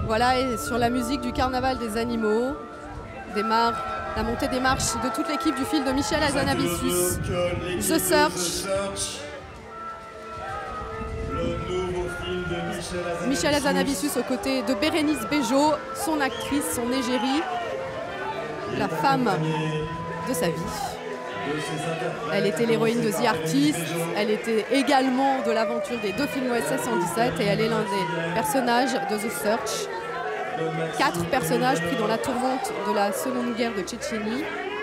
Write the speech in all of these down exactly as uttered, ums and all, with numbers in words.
Voilà, et sur la musique du Carnaval des animaux, démarre la montée des marches de toute l'équipe du film de Michel Hazanavicius, The Search. Michel Hazanavicius aux côtés de Bérénice Bejo, son actrice, son égérie, la femme de sa vie. Elle était l'héroïne de The Artist, elle était également de l'aventure des deux films O S S cent dix-sept et elle est l'un des personnages de The Search. Quatre personnages pris dans la tourmente de la seconde guerre de Tchétchénie.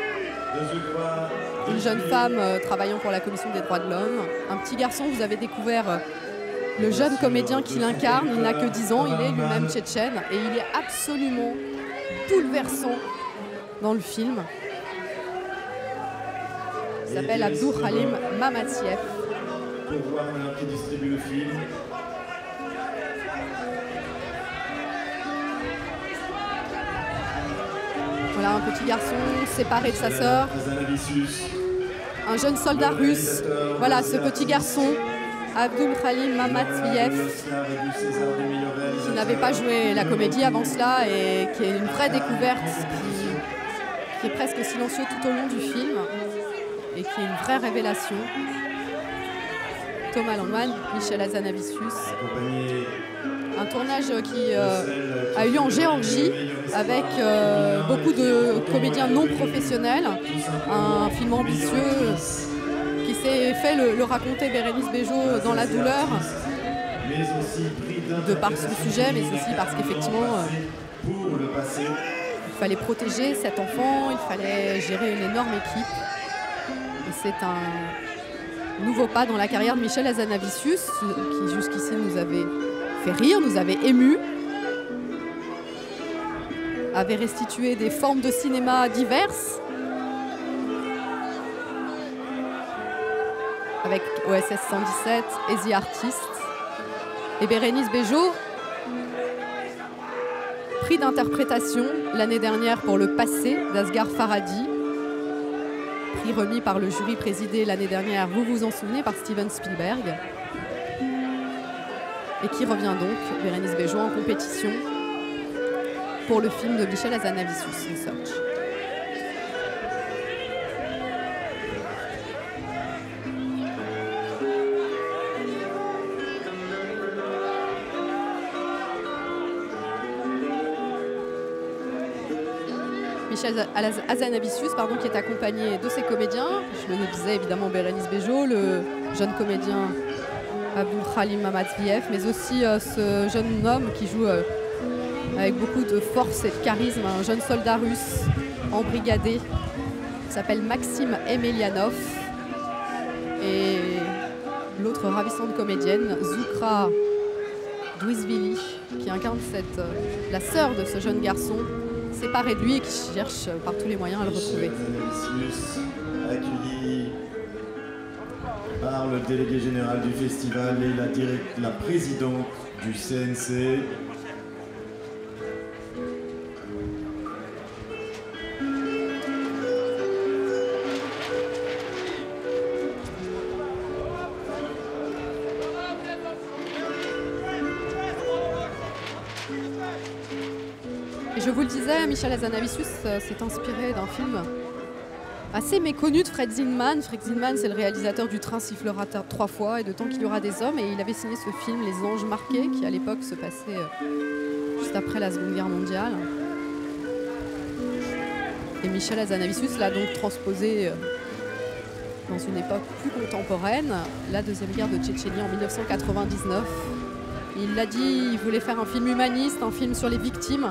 Une jeune femme euh, travaillant pour la Commission des droits de l'homme. Un petit garçon, vous avez découvert euh, le jeune comédien qui l'incarne, il n'a que dix ans, il est lui-même tchétchène et il est absolument bouleversant dans le film. Il s'appelle Abdur Halim Mamatiev. Pour voir maintenant qui distribue le film. Voilà un petit garçon séparé de sa sœur. Un jeune soldat russe. Voilà ce petit garçon, Abdur Halim Mamatiev, qui n'avait pas joué la comédie avant cela et qui est une vraie découverte, qui, qui est presque silencieux tout au long du film. Et qui est une vraie révélation. Thomas Landman, Michel Hazanavicius. Un tournage qui euh, a eu lieu en Géorgie avec euh, beaucoup de comédiens non professionnels. Un film ambitieux qui s'est fait le, le raconter Bérénice Bejo dans la douleur, de par son sujet, mais aussi parce qu'effectivement, euh, il fallait protéger cet enfant, il fallait gérer une énorme équipe. C'est un nouveau pas dans la carrière de Michel Hazanavicius, qui jusqu'ici nous avait fait rire, nous avait émus, avait restitué des formes de cinéma diverses, avec O S S cent dix-sept et The Artist. Et Bérénice Bejo, prix d'interprétation l'année dernière pour Le Passé d'Asghar Farhadi, prix remis par le jury présidé l'année dernière, vous vous en souvenez, par Steven Spielberg. Et qui revient donc, Bérénice Bejo, en compétition pour le film de Michel Hazanavicius, The Search. Michel Hazanavicius, pardon, qui est accompagné de ses comédiens. Je le disais évidemment Bérénice Bejo, le jeune comédien Abdur Halim Mamatiev, mais aussi euh, ce jeune homme qui joue euh, avec beaucoup de force et de charisme, un jeune soldat russe embrigadé, qui s'appelle Maxime Emelianov. Et l'autre ravissante comédienne, Zoukra Douizvili, qui incarne cette, euh, la sœur de ce jeune garçon, séparé de lui et qui cherche par tous les moyens à le retrouver. Accueilli par le délégué général du festival et la, direct, la présidente du C N C. Et je vous le disais, Michel Hazanavicius euh, s'est inspiré d'un film assez méconnu de Fred Zinman. Fred Zinman, c'est le réalisateur du Train sifflera trois fois et de Tant qu'il y aura des hommes. Et il avait signé ce film, Les Anges marqués, qui à l'époque se passait euh, juste après la Seconde Guerre mondiale. Et Michel Hazanavicius l'a donc transposé euh, dans une époque plus contemporaine, la Deuxième Guerre de Tchétchénie en mille neuf cent quatre-vingt-dix-neuf. Il l'a dit, il voulait faire un film humaniste, un film sur les victimes,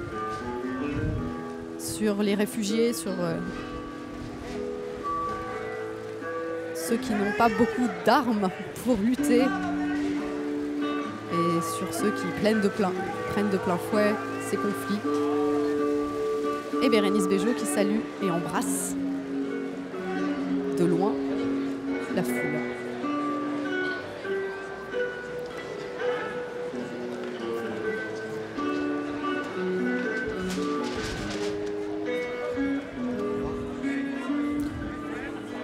sur les réfugiés, sur euh, ceux qui n'ont pas beaucoup d'armes pour lutter, et sur ceux qui prennent de plein, prennent de plein fouet ces conflits. Et Bérénice Bejo qui salue et embrasse de loin la foule.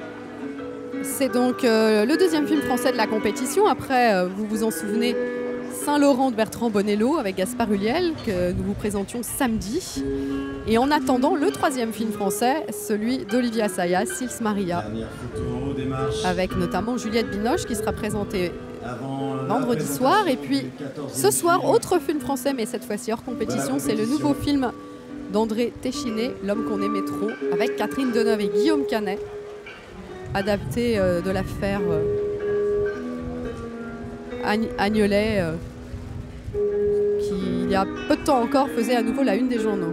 C'est donc euh, le deuxième film français de la compétition. Après, euh, vous vous en souvenez, Saint-Laurent de Bertrand Bonello avec Gaspard Ulliel que nous vous présentions samedi. Et en attendant le troisième film français, celui d'Olivier Assayas, Sils Maria, avec notamment Juliette Binoche qui sera présentée vendredi soir. Et puis ce soir, autre film français, mais cette fois-ci hors compétition, c'est le nouveau film d'André Téchiné, L'homme qu'on aimait trop, avec Catherine Deneuve et Guillaume Canet, adapté euh, de l'affaire euh, Agnelet, euh, qui il y a peu de temps encore faisait à nouveau la une des journaux.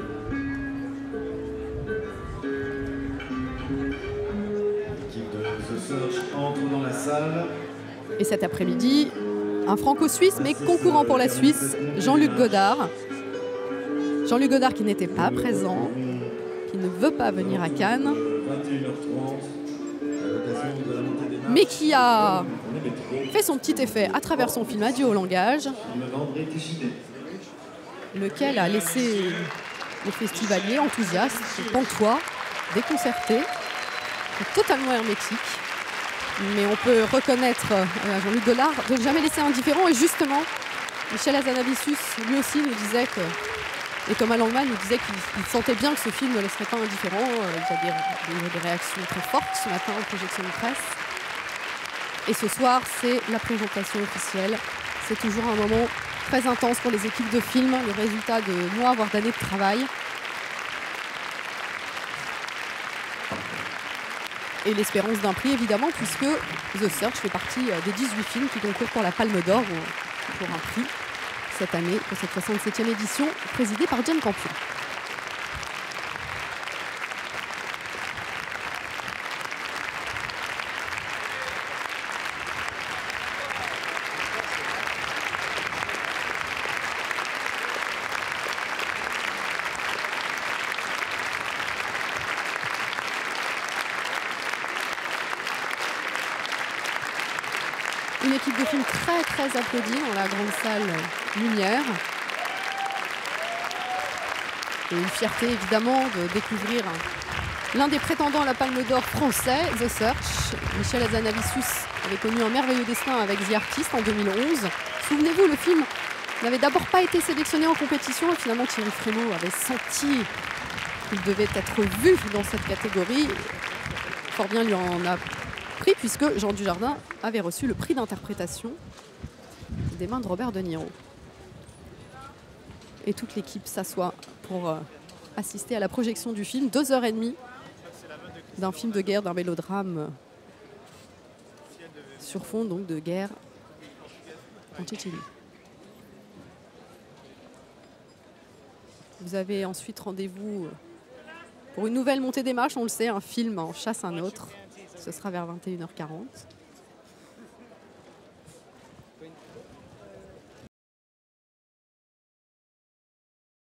L'équipe de The Search entre dans la salle. Et cet après-midi, un franco-suisse, mais concurrent pour la Suisse, Jean-Luc Godard. Jean-Luc Godard qui n'était pas présent, qui ne veut pas venir à Cannes, mais qui a fait son petit effet à travers son film Adieu au langage, lequel a laissé les festivaliers enthousiastes, pantois, déconcertés, totalement hermétiques. Mais on peut reconnaître à Jean-Luc Godard de ne jamais laisser indifférent. Et justement, Michel Hazanavicius, lui aussi, nous disait que, et Thomas Langman nous disait qu'il sentait bien que ce film ne laisserait pas indifférent. Il y a des, des, des réactions très fortes ce matin en projection de presse. Et ce soir, c'est la présentation officielle. C'est toujours un moment très intense pour les équipes de film, le résultat de mois, voire d'années de travail. Et l'espérance d'un prix, évidemment, puisque The Search fait partie des dix-huit films qui concourent pour la Palme d'Or pour un prix cette année, pour cette soixante-septième édition, présidée par Jane Campion. Une équipe de films très très applaudie dans la grande salle Lumière. Et une fierté évidemment de découvrir l'un des prétendants à la Palme d'Or français, The Search. Michel Hazanavicius avait connu un merveilleux destin avec The Artist en deux mille onze. Souvenez-vous, le film n'avait d'abord pas été sélectionné en compétition et finalement Thierry Frémaux avait senti qu'il devait être vu dans cette catégorie. Fort bien lui en a pris puisque Jean Dujardin avait reçu le prix d'interprétation des mains de Robert De Niro. Et toute l'équipe s'assoit pour euh, assister à la projection du film. Deux heures et demie d'un film de guerre, d'un mélodrame euh, sur fond donc de guerre en Tchétchénie. Vous avez ensuite rendez-vous pour une nouvelle montée des marches. On le sait, un film en chasse un autre. Ce sera vers vingt et une heures quarante.